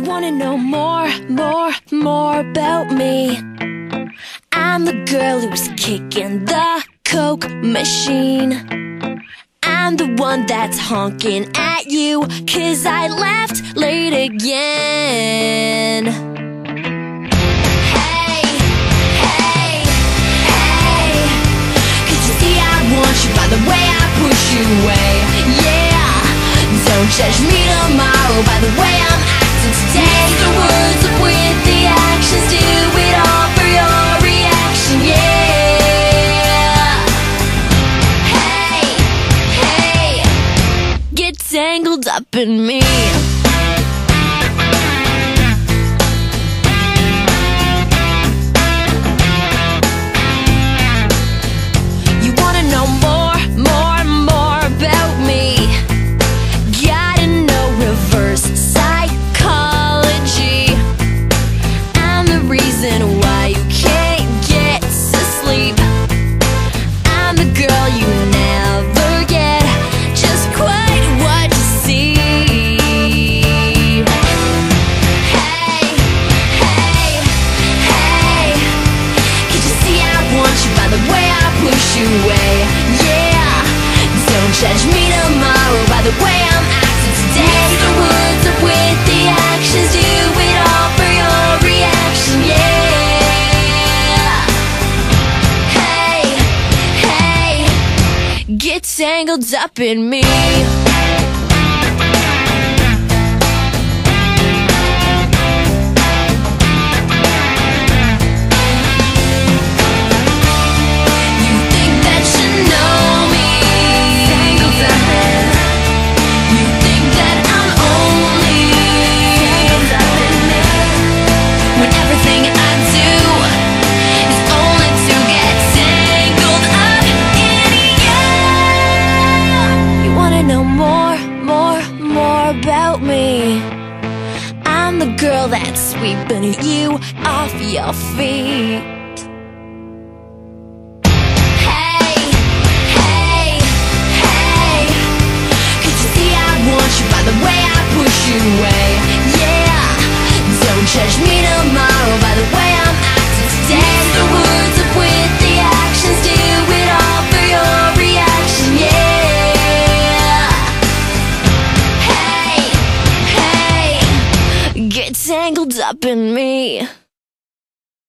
You wanna know more about me? I'm the girl who's kicking the Coke machine. I'm the one that's honking at you 'cause I left late again. Hey, hey, hey, could you see I want you by the way I push you away? Yeah, don't judge me tomorrow by the way I'm acting today. The words up with the actions, do it all for your reaction, yeah. Hey, hey, get tangled up in me. You wanna know more about me? Gotta know reverse psychology. I'm the reason why you can't get to sleep. I'm the girl you never get just quite what you see. Hey, hey, hey, could you see I want you by the way I push you away? Yeah, don't judge me tomorrow by the way I'm acting today. The words up with the actions, do it all for your reaction, yeah. Hey, hey, get tangled up in me. You think that you know me. Tangled up in. You think that I'm only tangled up in me. When everything I do is only to get tangled up in you. You wanna know more about me? I'm the girl that's sweeping you off your feet. Hey, hey, hey, could you see I want you by the way I push you away? Yeah, don't judge me tomorrow by the way I'm acting today. The words up with the actions, do it all for your reaction, yeah. Hey, hey, get tangled up in me.